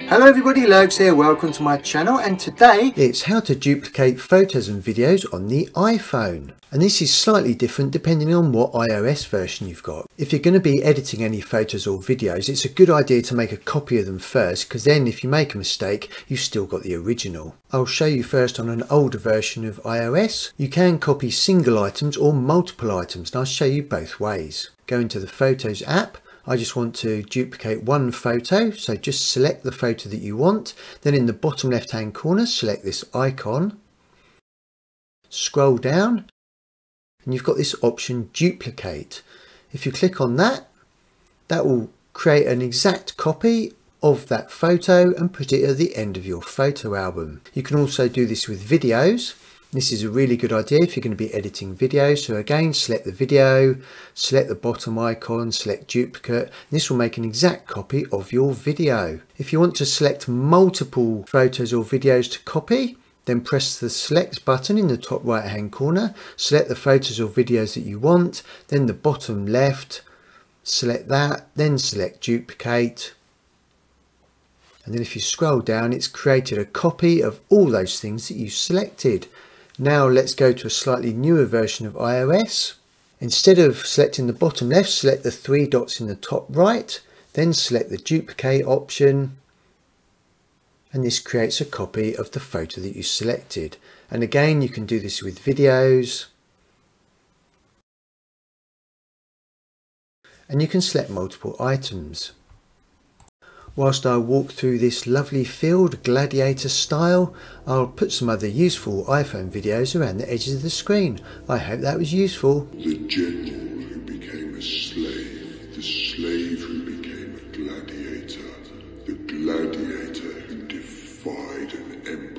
Hello everybody, Lurks here, welcome to my channel, and today it's how to duplicate photos and videos on the iPhone. And this is slightly different depending on what iOS version you've got. If you're going to be editing any photos or videos, it's a good idea to make a copy of them first, because then if you make a mistake, you've still got the original. I'll show you first on an older version of iOS. You can copy single items or multiple items, and I'll show you both ways. Go into the Photos app. I just want to duplicate one photo, so just select the photo that you want. Then in the bottom left hand corner, select this icon. Scroll down and you've got this option duplicate. If you click on that, that will create an exact copy of that photo and put it at the end of your photo album. You can also do this with videos. This is a really good idea if you're going to be editing videos. So again, select the video, select the bottom icon, select duplicate. This will make an exact copy of your video. If you want to select multiple photos or videos to copy, then press the select button in the top right hand corner, select the photos or videos that you want, then the bottom left, select that, then select duplicate. And then if you scroll down, it's created a copy of all those things that you selected. Now let's go to a slightly newer version of iOS. Instead of selecting the bottom left, select the three dots in the top right, then select the duplicate option. And this creates a copy of the photo that you selected. And again, you can do this with videos. And you can select multiple items. Whilst I walk through this lovely field gladiator style, I'll put some other useful iPhone videos around the edges of the screen. I hope that was useful. The general who became a slave, the slave who became a gladiator, the gladiator who defied an empire.